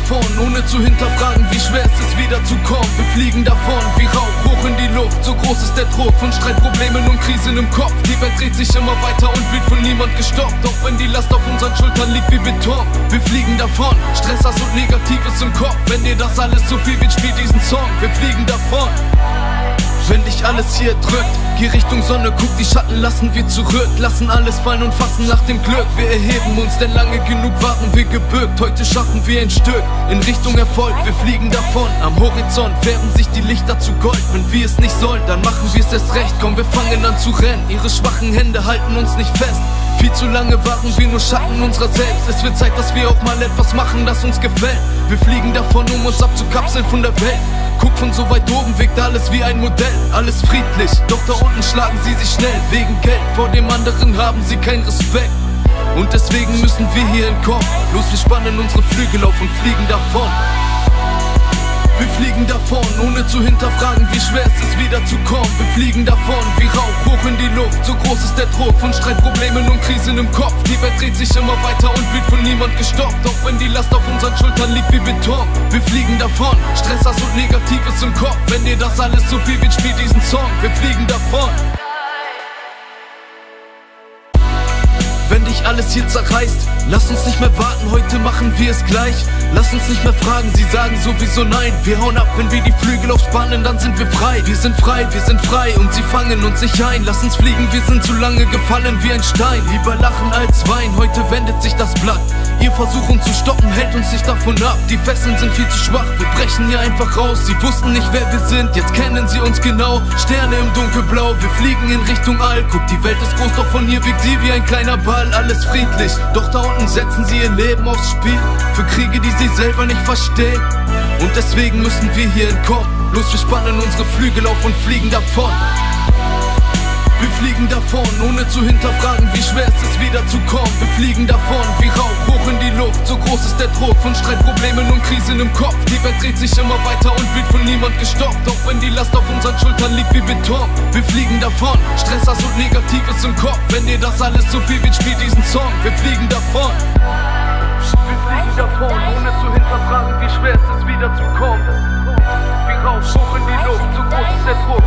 davon, ohne zu hinterfragen, wie schwer es ist, wieder zu kommen. Wir fliegen davon, wie Rauch, hoch in die Luft. So groß ist der Druck von Streitproblemen und Krisen im Kopf. Die Welt dreht sich immer weiter und wird von niemand gestoppt. Auch wenn die Last auf unseren Schultern liegt wie Beton. Wir fliegen davon, Stress, Hass und Negatives im Kopf. Wenn dir das alles zu viel wird, spiel diesen Song. Wir fliegen davon. Wenn dich alles hier drückt, geh Richtung Sonne, guck die Schatten, lassen wir zurück. Lassen alles fallen und fassen nach dem Glück. Wir erheben uns, denn lange genug waren wir gebückt. Heute schaffen wir ein Stück in Richtung Erfolg, wir fliegen davon. Am Horizont färben sich die Lichter zu Gold. Wenn wir es nicht sollen, dann machen wir es erst recht. Komm, wir fangen an zu rennen, ihre schwachen Hände halten uns nicht fest. Viel zu lange waren wir nur Schatten unserer selbst. Es wird Zeit, dass wir auch mal etwas machen, das uns gefällt. Wir fliegen davon, um uns abzukapseln von der Welt. Guck von so weit oben, wirkt alles wie ein Modell. Alles friedlich, doch da unten schlagen sie sich schnell. Wegen Geld, vor dem anderen haben sie keinen Respekt. Und deswegen müssen wir hier entkommen. Los, wir spannen unsere Flügel auf und fliegen davon. Wir fliegen davon, ohne zu hinterfragen, wie schwer es ist, wieder zu kommen. Wir fliegen davon, wie Rauch, hoch in die Luft. So groß ist der Druck von Streitproblemen und Krisen im Kopf. Die Welt dreht sich immer weiter und wird von niemand gestoppt. Auch wenn die Last auf unseren Schultern liegt wie Beton. Wir fliegen davon, Stress, Hass und Negatives im Kopf. Wenn dir das alles zu viel wird, spiel diesen Song. Wir fliegen davon. Wenn dich alles hier zerreißt, lass uns nicht mehr warten, heute machen wir es gleich. Lass uns nicht mehr fragen, sie sagen sowieso nein. Wir hauen ab, wenn wir die Flügel aufspannen, dann sind wir frei. Wir sind frei und sie fangen uns nicht ein. Lass uns fliegen, wir sind zu lange gefallen wie ein Stein. Lieber lachen als weinen, heute wendet sich das Blatt. Ihr Versuch uns zu stoppen, hält uns nicht davon ab. Die Fesseln sind viel zu schwach, wir brechen hier einfach raus. Sie wussten nicht, wer wir sind, jetzt kennen sie uns genau. Sterne im Dunkelblau, wir fliegen in Richtung All. Guck, die Welt ist groß, doch von hier wirkt sie wie ein kleiner Ball. Alles friedlich, doch da unten setzen sie ihr Leben aufs Spiel. Für Kriege, die sie selber nicht verstehen. Und deswegen müssen wir hier entkommen. Los, wir spannen unsere Flügel auf und fliegen davon. Wir fliegen davon, ohne zu hinterfragen, wie schwer es ist, wieder zu kommen. Wir fliegen davon, wie Rauch, hoch in die Luft. So groß ist der Druck von Streitproblemen und Krisen im Kopf. Die Welt dreht sich immer weiter und wird von niemand gestoppt. Auch wenn die Last auf unseren Schultern liegt wie Beton. Wir fliegen davon, Stress, Hass und Negatives im Kopf. Wenn dir das alles zu viel wird, spiel diesen Song. Wir fliegen davon. Wir fliegen davon, ohne zu hinterfragen, wie schwer es ist, wieder zu kommen. Wie Rauch, hoch in die Luft, so groß ist der Druck.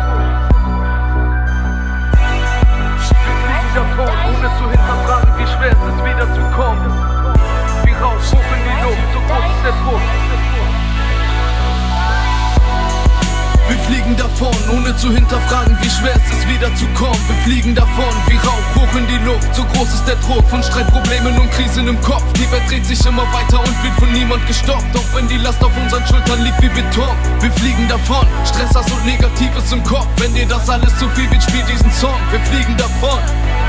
Davon, ohne zu hinterfragen, wie schwer es ist, wieder zu kommen. Wie Rauch, hoch in die Luft, so groß ist der Druck. Wir fliegen davon, ohne zu hinterfragen, wie schwer es ist, wieder zu kommen. Wir fliegen davon, wie Rauch, hoch in die Luft. So groß ist der Druck von Streitproblemen und Krisen im Kopf. Die Welt dreht sich immer weiter und wird von niemand gestoppt. Auch wenn die Last auf unseren Schultern liegt wie Beton. Wir fliegen davon, Stress, Hass und Negatives im Kopf. Wenn dir das alles zu viel wird, spiel diesen Song. Wir fliegen davon.